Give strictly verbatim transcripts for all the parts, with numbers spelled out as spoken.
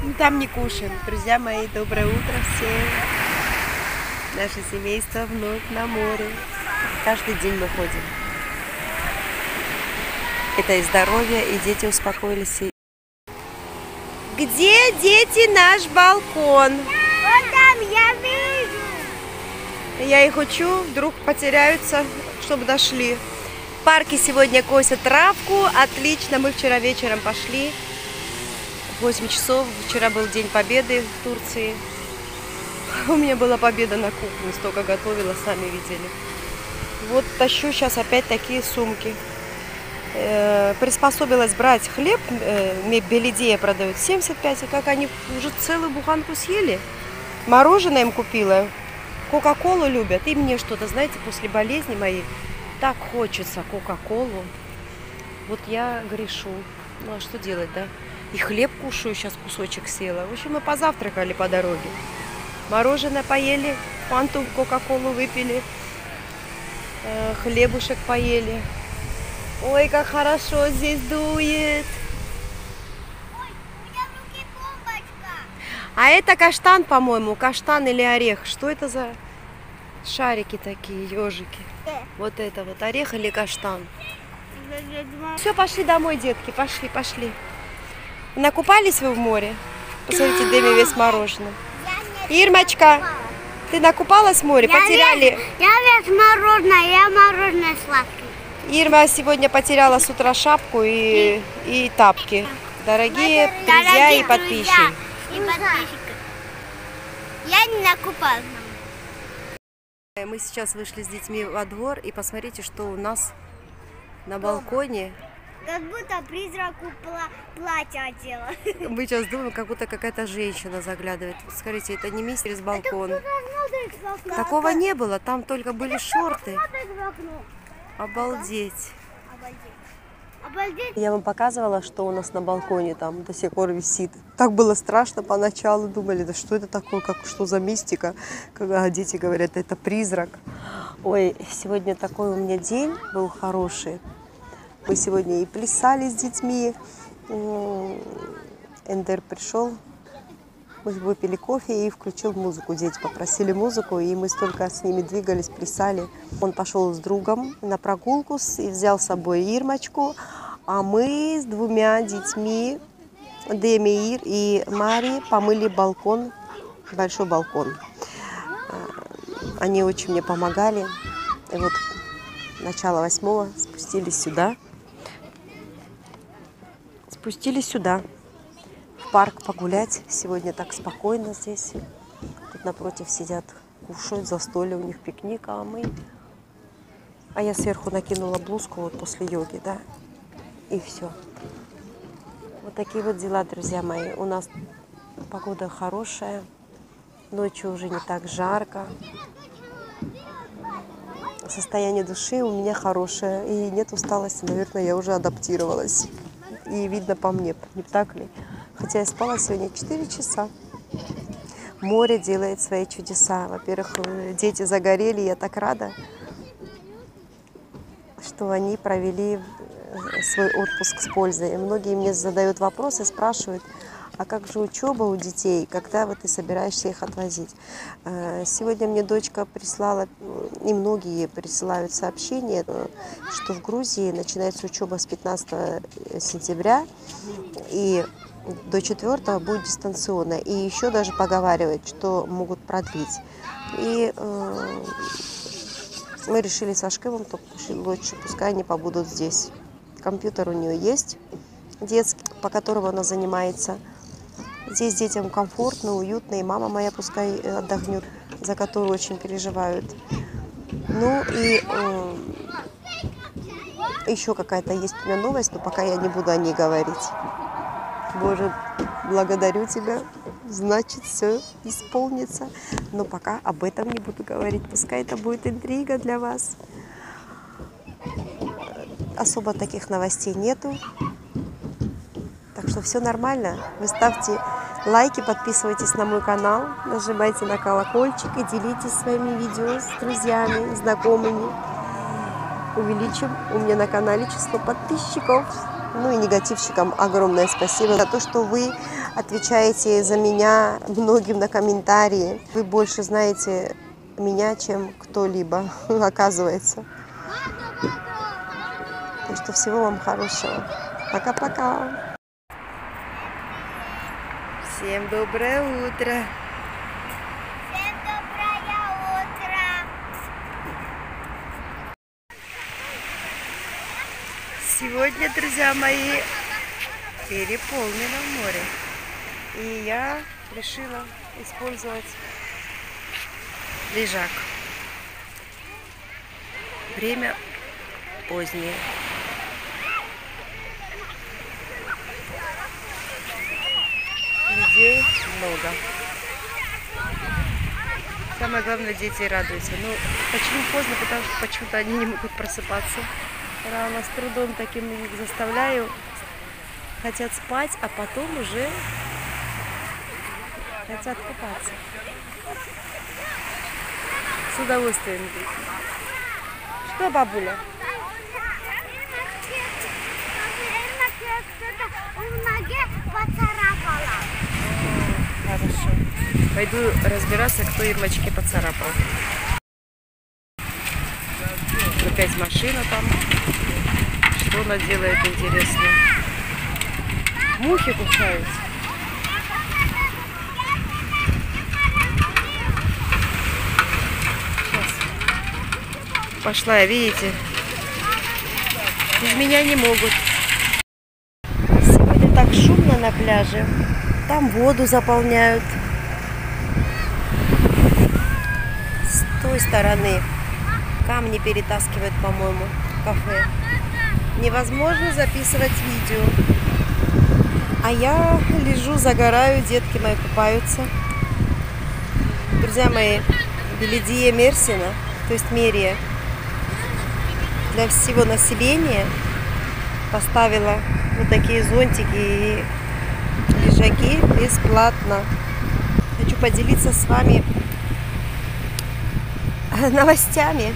Там не кушаем. Друзья мои, доброе утро всем. Наше семейство вновь на море. Каждый день мы ходим. Это и здоровье, и дети успокоились. Где, дети, наш балкон? Вот там я вижу. Я их учу, вдруг потеряются, чтобы дошли. В парке сегодня косят травку. Отлично, мы вчера вечером пошли. восемь часов. Вчера был День Победы в Турции. У меня была победа на кухне. Столько готовила, сами видели. Вот тащу сейчас опять такие сумки. Э, приспособилась брать хлеб. Э, Белидея продают семьдесят пять. И как они уже целую буханку съели. Мороженое им купила. Кока-колу любят. И мне что-то, знаете, после болезни моей так хочется кока-колу. Вот я грешу. Ну а что делать, да? И хлеб кушаю, сейчас кусочек съела. В общем, мы позавтракали по дороге. Мороженое поели, фанту, кока-колу выпили, э, хлебушек поели. Ой, как хорошо здесь дует. Ой, у меня в руке бомбочка. А это каштан, по-моему, каштан или орех. Что это за шарики такие, ежики? Э. Вот это вот, орех или каштан. Все, пошли домой, детки, пошли, пошли. Накупались вы в море? Посмотрите, Дэми весь мороженое. Ирмочка, ты накупалась в море? Я Потеряли. Весь, я весь мороженое, я мороженое сладкое. Ирма сегодня потеряла с утра шапку и, и тапки. Дорогие друзья Дорогие и подписчики. друзья и подписчики. Я не накупалась. Мы сейчас вышли с детьми во двор, и посмотрите, что у нас на балконе. Как будто призраку пла платье одела. Мы сейчас думаем, как будто какая-то женщина заглядывает. Смотрите, это не мистер с балкона. Такого не было, там только были шорты. Обалдеть. Обалдеть. Я вам показывала, что у нас на балконе там до сих пор висит. Так было страшно поначалу, думали, да что это такое, как, что за мистика, когда дети говорят, это призрак. Ой, сегодня такой у меня день был хороший. Мы сегодня и плясали с детьми. Эндер пришел, мы выпили кофе и включил музыку. Дети попросили музыку, и мы столько с ними двигались, плясали. Он пошел с другом на прогулку и взял с собой Ирмочку, а мы с двумя детьми, Дэми и Мари, помыли балкон, большой балкон. Они очень мне помогали. И вот начало восьмого спустились сюда. Спустились сюда, в парк погулять. Сегодня так спокойно здесь. Тут напротив сидят, кушают, застолье, у них пикник, а мы... А я сверху накинула блузку вот после йоги, да, и все. Вот такие вот дела, друзья мои. У нас погода хорошая, ночью уже не так жарко. Состояние души у меня хорошее, и нет усталости, наверное, я уже адаптировалась. И видно по мне, не так ли? Хотя я спала сегодня четыре часа. Море делает свои чудеса. Во-первых, дети загорели, я так рада, что они провели свой отпуск с пользой. И многие мне задают вопросы, спрашивают, а как же учеба у детей, когда вот ты собираешься их отвозить? Сегодня мне дочка прислала, и многие присылают сообщение, что в Грузии начинается учеба с пятнадцатого сентября, и до четвёртого будет дистанционно. И еще даже поговаривают, что могут продлить. И э, мы решили с Ашкевым, то лучше пускай они побудут здесь. Компьютер у нее есть детский, по которому она занимается. Здесь детям комфортно, уютно, и мама моя пускай отдохнет, за которую очень переживают. Ну и э, еще какая-то есть у меня новость, но пока я не буду о ней говорить. Боже, благодарю тебя, значит, все исполнится. Но пока об этом не буду говорить, пускай это будет интрига для вас. Особо таких новостей нету. Так что все нормально. Вы ставьте лайки, подписывайтесь на мой канал, нажимайте на колокольчик и делитесь своими видео с друзьями, знакомыми. Увеличим у меня на канале число подписчиков. Ну и негативщикам огромное спасибо за то, что вы отвечаете за меня многим на комментарии. Вы больше знаете меня, чем кто-либо, оказывается. Так что всего вам хорошего. Пока-пока. Всем доброе утро. Всем доброе утро. Сегодня, друзья мои, переполнено море. И я решила использовать лежак. Время позднее. Людей много. Самое главное, дети радуются. Ну, почему поздно? Потому что почему-то они не могут просыпаться рано. С трудом таким их заставляю. Хотят спать, а потом уже хотят купаться. С удовольствием. Что, бабуля? Хорошо. Пойду разбираться, кто им очки поцарапал. Опять машина там. Что она делает, интересно? Мухи кусаются. Сейчас. Пошла я, видите? Без меня не могут. Сегодня так шумно на пляже. Там воду заполняют. С той стороны камни перетаскивают, по-моему, в кафе. Невозможно записывать видео. А я лежу, загораю, детки мои купаются. Друзья мои, Беледия Мерсина, то есть Мерия, для всего населения поставила вот такие зонтики и лежаки бесплатно. Хочу поделиться с вами новостями.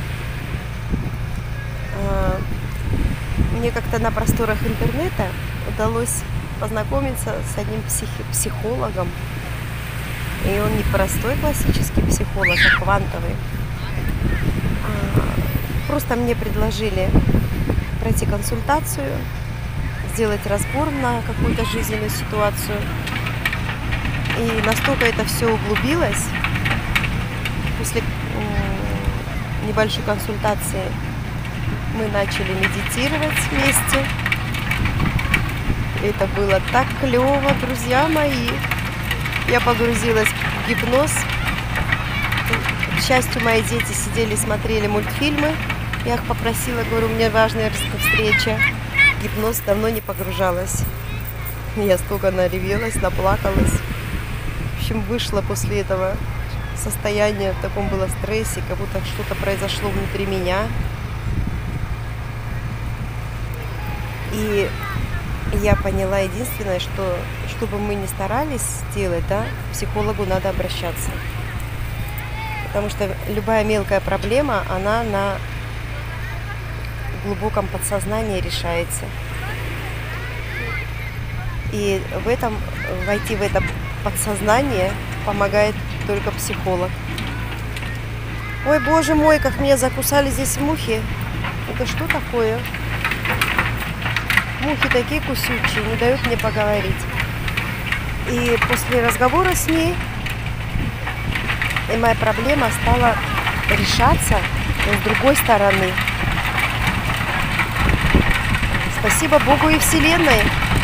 Мне как-то на просторах интернета удалось познакомиться с одним психи- психологом. И он не простой классический психолог, а квантовый. А, просто мне предложили пройти консультацию, сделать разбор на какую-то жизненную ситуацию. И настолько это все углубилось, после м- небольшой консультации мы начали медитировать вместе. Это было так клево, друзья мои. Я погрузилась в гипноз. К счастью, мои дети сидели, смотрели мультфильмы. Я их попросила, говорю, у меня важная встреча. В гипноз давно не погружалась. Я столько наревелась, наплакалась. В общем, вышла после этого состояния, в таком было стрессе, как будто что-то произошло внутри меня. И я поняла единственное, что чтобы мы не старались сделать, да, к психологу надо обращаться. Потому что любая мелкая проблема, она на глубоком подсознании решается. И в этом, войти в это подсознание помогает только психолог. Ой, боже мой, как меня закусали здесь мухи. Это что такое? Мухи такие кусючие, не дают мне поговорить. И после разговора с ней и моя проблема стала решаться с другой стороны. Спасибо Богу и Вселенной,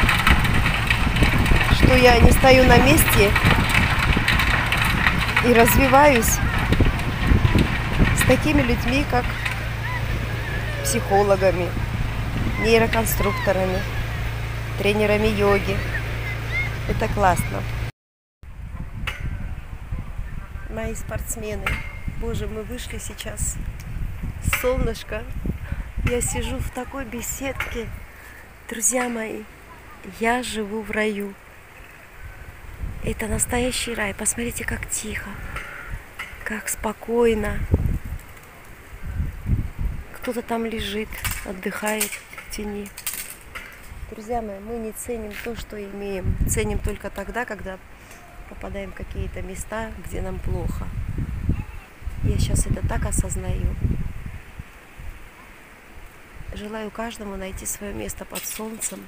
что я не стою на месте и развиваюсь с такими людьми, как психологами, нейроконструкторами, тренерами йоги. Это классно. Мои спортсмены. Боже, мы вышли сейчас. Солнышко. Я сижу в такой беседке. Друзья мои, я живу в раю. Это настоящий рай. Посмотрите, как тихо, как спокойно. Кто-то там лежит, отдыхает в тени. Друзья мои, мы не ценим то, что имеем. Ценим только тогда, когда попадаем в какие-то места, где нам плохо. Я сейчас это так осознаю. Желаю каждому найти свое место под солнцем.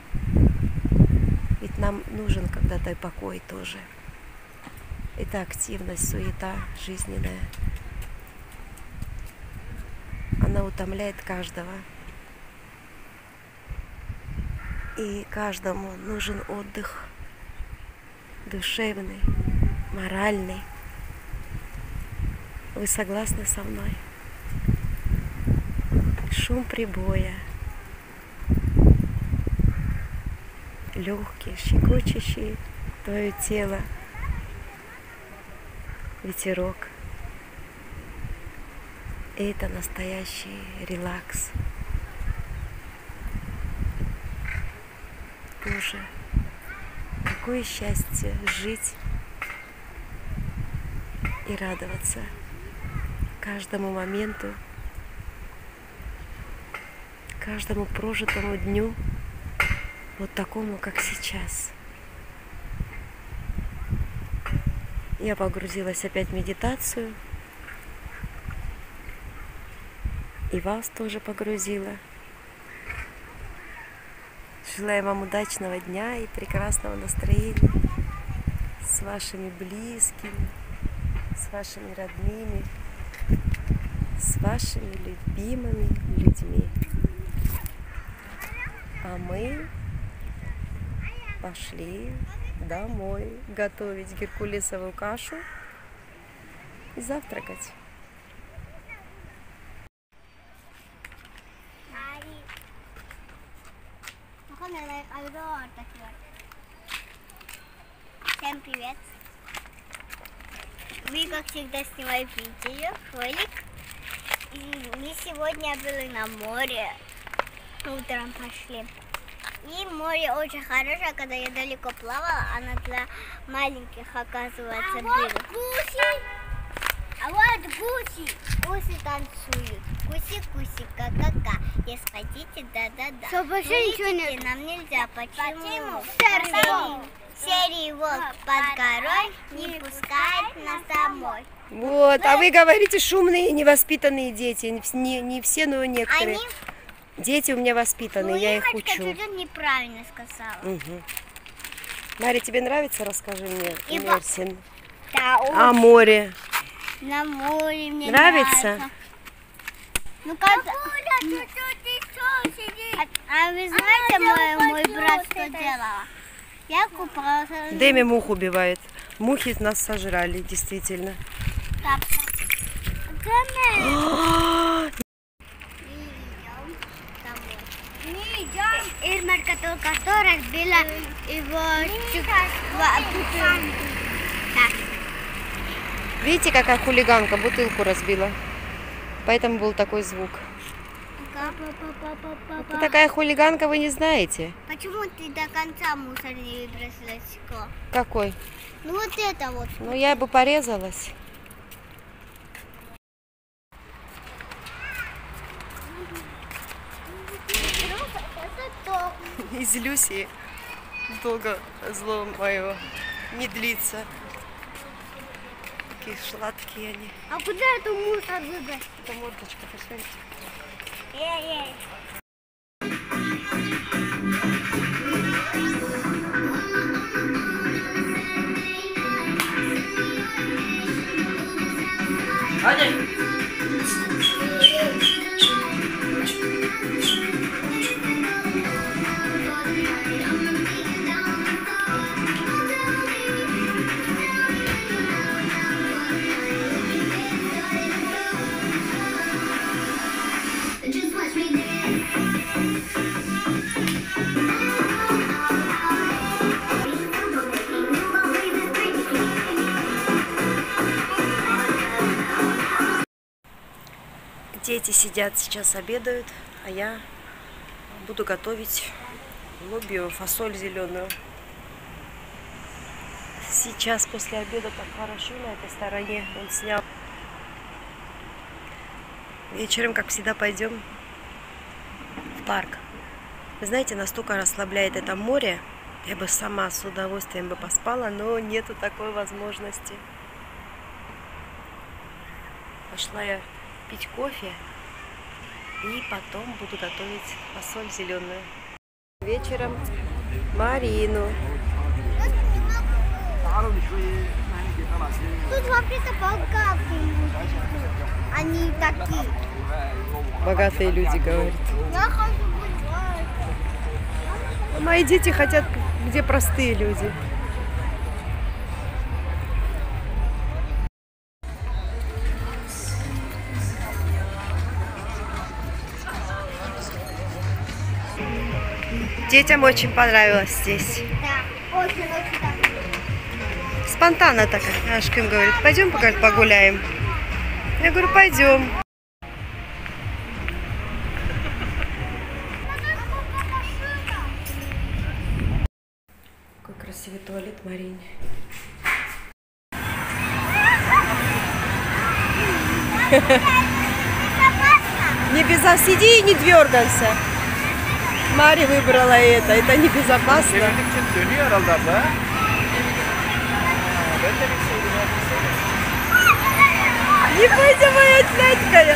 Ведь нам нужен когда-то и покой тоже. Это активность, суета жизненная. Она утомляет каждого. И каждому нужен отдых душевный, моральный. Вы согласны со мной? Шум прибоя, легкий, щекочущий твое тело, ветерок. Это настоящий релакс. Боже, какое счастье жить и радоваться каждому моменту, каждому прожитому дню, вот такому, как сейчас. Я погрузилась опять в медитацию, и вас тоже погрузила. Желаю вам удачного дня и прекрасного настроения с вашими близкими, с вашими родными, с вашими любимыми людьми. А мы пошли домой готовить геркулесовую кашу и завтракать. Всем привет! Мы, как всегда, снимаем видео, ролик. И мы сегодня были на море. Утром пошли. И море очень хорошее, когда я далеко плавала, она для маленьких, оказывается, а была. Вот гуси, а вот гуси. Гуси танцуют. Куси-куси, ка-ка-ка. Если хотите, да-да-да. Что, больше ничего Видите, нет? нам нельзя. Почему? Почему? Серый, серый волк под горой не пускает нас домой. Вот, а вы говорите шумные и невоспитанные дети. Не, не все, но некоторые. Они... Дети у меня воспитанные, Ну, я их Ирочка учу. чуть-чуть неправильно сказала. Угу. Мария, тебе нравится? Расскажи мне, И Мерсин. Да, А море? на море мне Нравится? нравится. Ну, когда... А, а вы знаете, мой, мой брат что делала? Я купалась. Дэми мух убивает. Мухи нас сожрали, действительно. Ирмарка только что разбила его чук... Так. Видите, какая хулиганка бутылку разбила? Поэтому был такой звук. Кто такая хулиганка, вы не знаете? Почему ты до конца мусор не выбросила стекло? Какой? Ну вот это вот. Ну я бы порезалась. Из Люси долго зло мое не длится. Такие сладкие они. А куда эту мусор выбросить? Это мордочка, посмотрите. Эй-эй. Дети сидят, сейчас обедают, а я буду готовить лобио, фасоль зеленую. Сейчас после обеда так хорошо на этой стороне, он снял. Вечером, как всегда, пойдем в парк. Вы знаете, настолько расслабляет это море. Я бы сама с удовольствием бы поспала, но нету такой возможности. Пошла я пить кофе и потом буду готовить фасоль зеленую. Вечером Марину. Тут вообще-то богатые люди. Они такие. Богатые люди, говорят. Я хочу гулять. Мои дети хотят, где простые люди. Детям очень понравилось здесь. Да, очень-очень так. Спонтанно так. Ашка им говорит, пойдем пока погуляем. Я говорю, пойдем. Какой красивый туалет, Марине. Не безопасно. Сиди и не дергайся. Мари выбрала это. Это небезопасно. Не бойся, моя сладкая.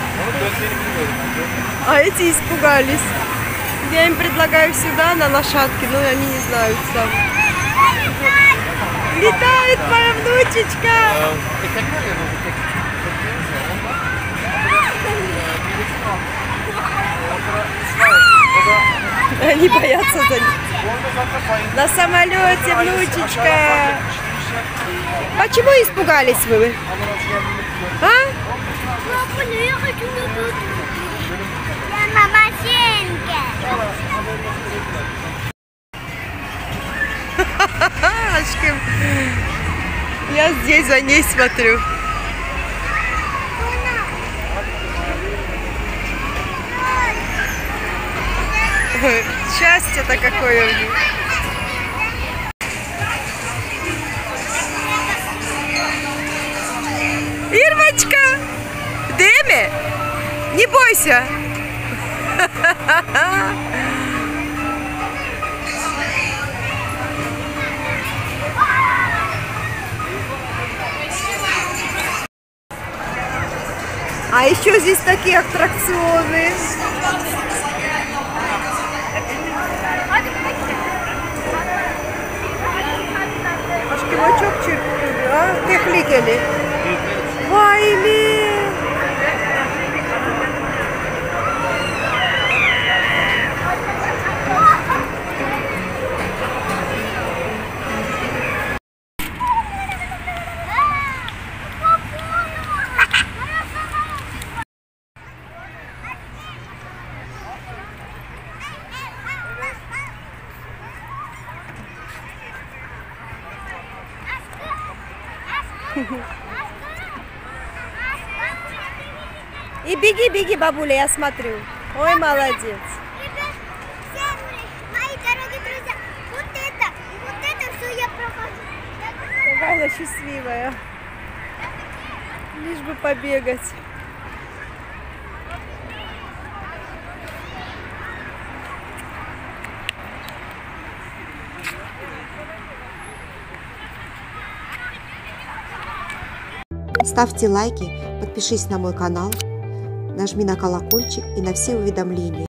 А эти испугались. Я им предлагаю сюда на лошадке, но они не знают сам. Летает моя внучечка. Они боятся за них. На самолете, внучечка. Почему испугались вы? А? Я хочу на тут. Я на машинке. Ашкин. Я здесь за ней смотрю. Счастье-то какое у них. Ирмочка! Деме! Не бойся! А еще здесь такие аттракционы. Ашкивачок чуть, а? Техликели. Вайли. И беги, беги, бабуля, я смотрю. Ой, молодец. Ребят, всем мои дорогие друзья, вот это и вот это все я прохожу. Какая она счастливая. Лишь бы побегать. Ставьте лайки, подпишись на мой канал, нажми на колокольчик и на все уведомления.